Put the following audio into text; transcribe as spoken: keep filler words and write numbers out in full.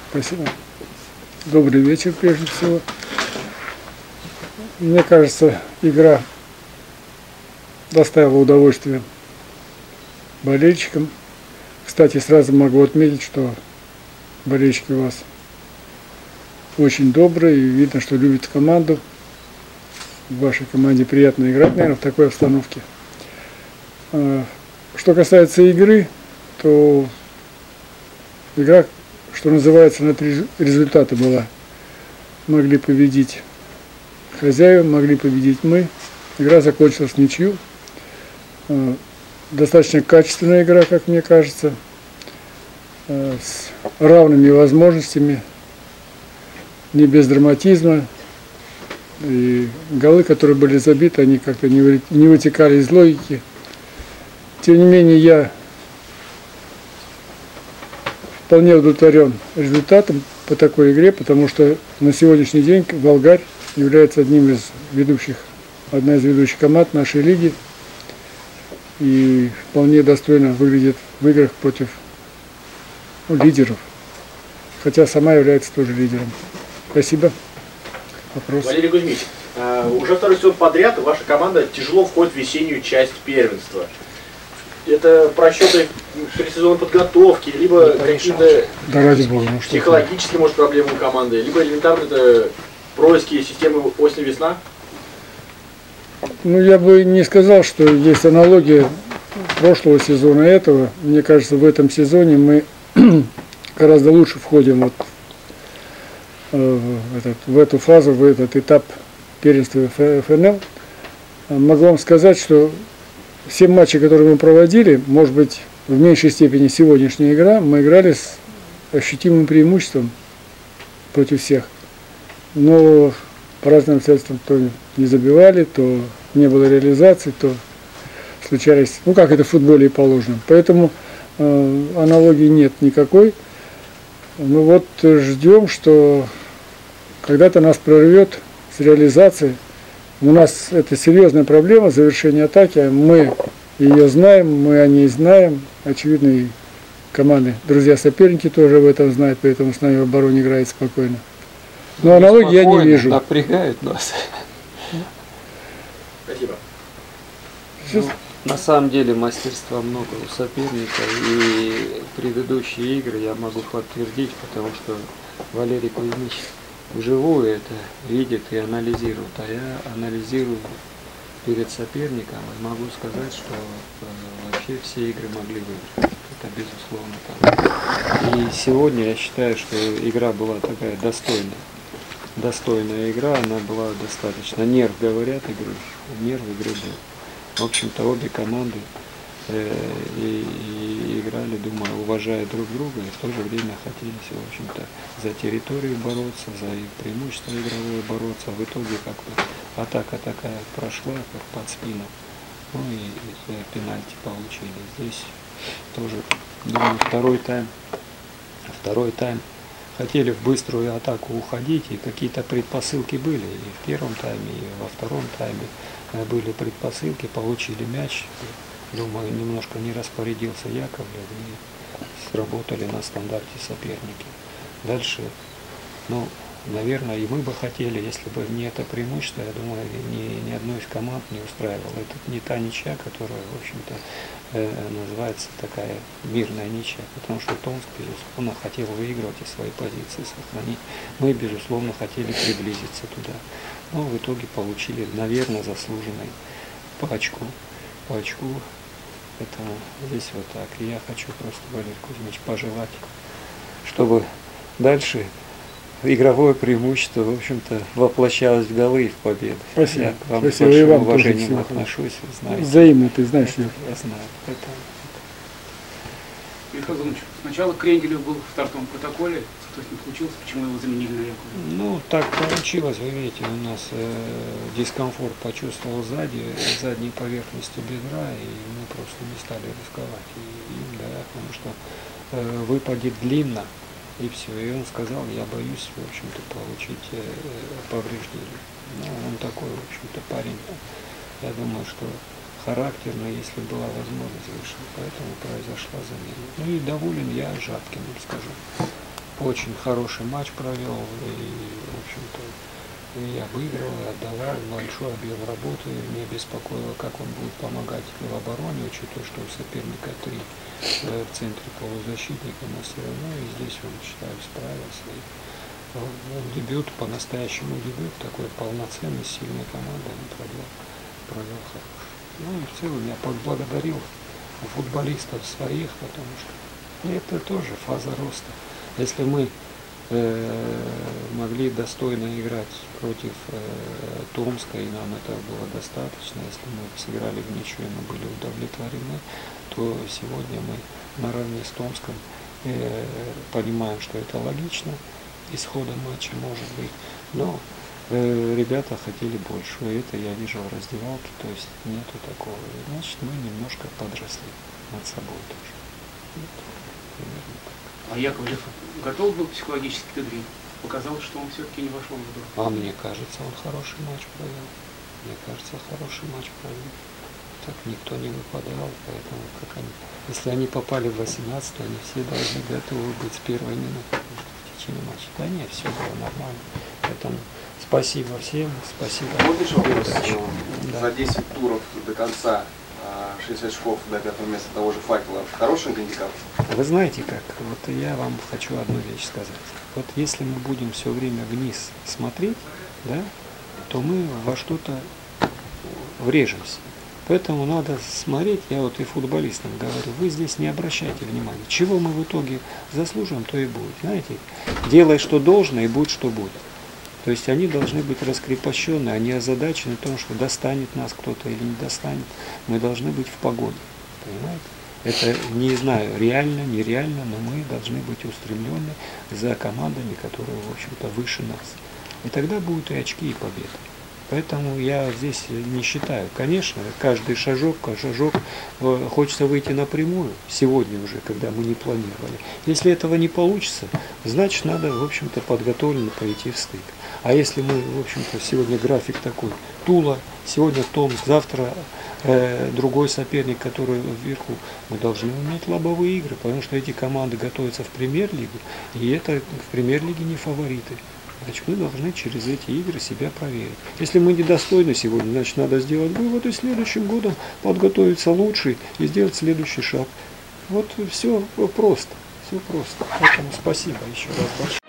Спасибо. Добрый вечер, прежде всего. Мне кажется, игра доставила удовольствие болельщикам. Кстати, сразу могу отметить, что болельщики у вас очень добрые, и видно, что любят команду. В вашей команде приятно играть, наверное, в такой обстановке. Что касается игры, то игра, что называется, на три результата была. Могли победить хозяева, могли победить мы. Игра закончилась в ничью. Достаточно качественная игра, как мне кажется, с равными возможностями, не без драматизма. И голы, которые были забиты, они как-то не вытекали из логики. Тем не менее, я вполне удовлетворен результатом по такой игре, потому что на сегодняшний день Волгарь является одним из ведущих, одна из ведущих команд нашей лиги и вполне достойно выглядит в играх против ну, лидеров, хотя сама является тоже лидером. Спасибо. Вопрос. Валерий Кузьмич, уже второй сезон подряд ваша команда тяжело входит в весеннюю часть первенства. Это просчеты предсезонной подготовки, либо какие-то да, ну, психологические, может, проблемы у команды, либо элементарно это происки системы осень-весна? Ну, я бы не сказал, что есть аналогия прошлого сезона и этого. Мне кажется, в этом сезоне мы гораздо лучше входим вот в, этот, в эту фазу, в этот этап первенства эф эн эл. Могу вам сказать, что все матчи, которые мы проводили, может быть, в меньшей степени сегодняшняя игра, мы играли с ощутимым преимуществом против всех. Но по разным обстоятельствам то не забивали, то не было реализации, то случались, ну как это в футболе и положено. Поэтому э, аналогии нет никакой. Ну вот ждем, что когда-то нас прорвет с реализацией. У нас это серьезная проблема завершения атаки. Мы ее знаем, мы о ней знаем. Очевидно, и команды, друзья-соперники тоже об этом знают, поэтому с нами в обороне играет спокойно. Но аналогии я не вижу. Напрягают нас. Спасибо. Ну, на самом деле мастерства много у соперника, и предыдущие игры я могу подтвердить, потому что Валерий Кузьмич вживую это видит и анализирует, а я анализирую перед соперником и могу сказать, что э, вообще все игры могли выиграть. Это безусловно так. И сегодня я считаю, что игра была такая достойная. Достойная игра, она была достаточно. Нерв, говорят, игры. Нерв игры был. В общем-то, обе команды э, и, и играли, думаю, уважая друг друга, и в то же время хотели, в общем-то, за территорию бороться, за их преимущество игровое бороться. В итоге как-то атака такая прошла, как под спину. Ну и, и пенальти получили. Здесь тоже, думаю, второй тайм. Второй тайм. Хотели в быструю атаку уходить, и какие-то предпосылки были. И в первом тайме, и во втором тайме были предпосылки, получили мяч. Думаю, немножко не распорядился Яковлев, и сработали на стандарте соперники. Дальше, ну, наверное, и мы бы хотели, если бы не это преимущество, я думаю, ни, ни одной из команд не устраивало. Это не та ничья, которая, в общем-то, э, называется такая мирная ничья, потому что Томск, безусловно, хотел выигрывать и свои позиции сохранить. Мы, безусловно, хотели приблизиться туда. Но в итоге получили, наверное, заслуженный по очку. По очку. Это здесь вот так. И я хочу просто, Валерий Кузьмич, пожелать, чтобы дальше игровое преимущество, в общем-то, воплощалось в голы и в победы. Спасибо. Я к вам Спасибо. с большим И вам уважением отношусь, вы знаете. Взаимно, ты знаешь. Я, я знаю. Это... Михаил Иванович, сначала Кренделев был в стартовом протоколе, что с ним случилось, почему его заменили на Яковлева? Ну, так получилось, вы видите, у нас э, дискомфорт почувствовал сзади, задней поверхностью бедра, и мы просто не стали рисковать им, да, потому что э, выпадет длинно, и все. И он сказал, я боюсь, в общем-то, получить э, повреждение. Ну, он такой, в общем-то, парень, я думаю, что характерно, если была возможность, вышел, поэтому произошла замена. Ну и доволен я Жабкиным, скажу. очень хороший матч провел, и, в общем-то, я выиграл, и отдавал большой объем работы. Меня беспокоило, как он будет помогать в обороне, учитывая, что у соперника три э, в центре полузащитника, но все равно и здесь он, считаю, справился. И, ну, дебют, по-настоящему дебют, такой полноценный, сильной командой он провел, провел хороший. Ну и в целом я поблагодарил футболистов своих, потому что это тоже фаза роста. Если мы э, могли достойно играть против э, Томска, и нам этого было достаточно, если мы сыграли в ничью, и мы были удовлетворены, то сегодня мы наравне с Томском э, понимаем, что это логично, исхода матча может быть, но э, ребята хотели больше, и это я вижу в раздевалке, то есть нету такого, значит мы немножко подросли над собой тоже. Вот, примерно так. А Яковлев готов был психологически к игре? Показалось, что он все-таки не вошел в игру. А мне кажется, он хороший матч провел. Мне кажется, хороший матч провел. Так никто не выпадал, поэтому как они, если они попали в восемнадцать, то они все должны готовы быть с первой минуты в течение матча. Да нет, все было нормально. Поэтому спасибо всем, спасибо. Вот еще вопрос. Да. За десять туров до конца шесть очков до пятого места того же Факела. Хороший гандикап? Вы знаете как, вот я вам хочу одну вещь сказать. Вот если мы будем все время вниз смотреть, да, то мы во что-то врежемся. Поэтому надо смотреть, я вот и футболистам говорю, вы здесь не обращайте внимания. Чего мы в итоге заслужим, то и будет. Знаете, делай, что должно, и будет, что будет. То есть они должны быть раскрепощены, они озадачены в том, что достанет нас кто-то или не достанет. Мы должны быть в погоне, понимаете? Это, не знаю, реально, нереально, но мы должны быть устремлены за командами, которые, в общем-то, выше нас. И тогда будут и очки, и победы. Поэтому я здесь не считаю. Конечно, каждый шажок, каждый шажок хочется выйти напрямую, сегодня уже, когда мы не планировали. Если этого не получится, значит, надо, в общем-то, подготовленно пойти в стык. А если мы, в общем-то, сегодня график такой, Тула, сегодня Томск, завтра э, другой соперник, который вверху, мы должны уметь лобовые игры, потому что эти команды готовятся в премьер-лигу, и это в премьер-лиге не фавориты. Значит, мы должны через эти игры себя проверить. Если мы недостойны сегодня, значит, надо сделать вывод и следующим годом подготовиться лучше и сделать следующий шаг. Вот все просто, все просто. Поэтому спасибо еще раз большое.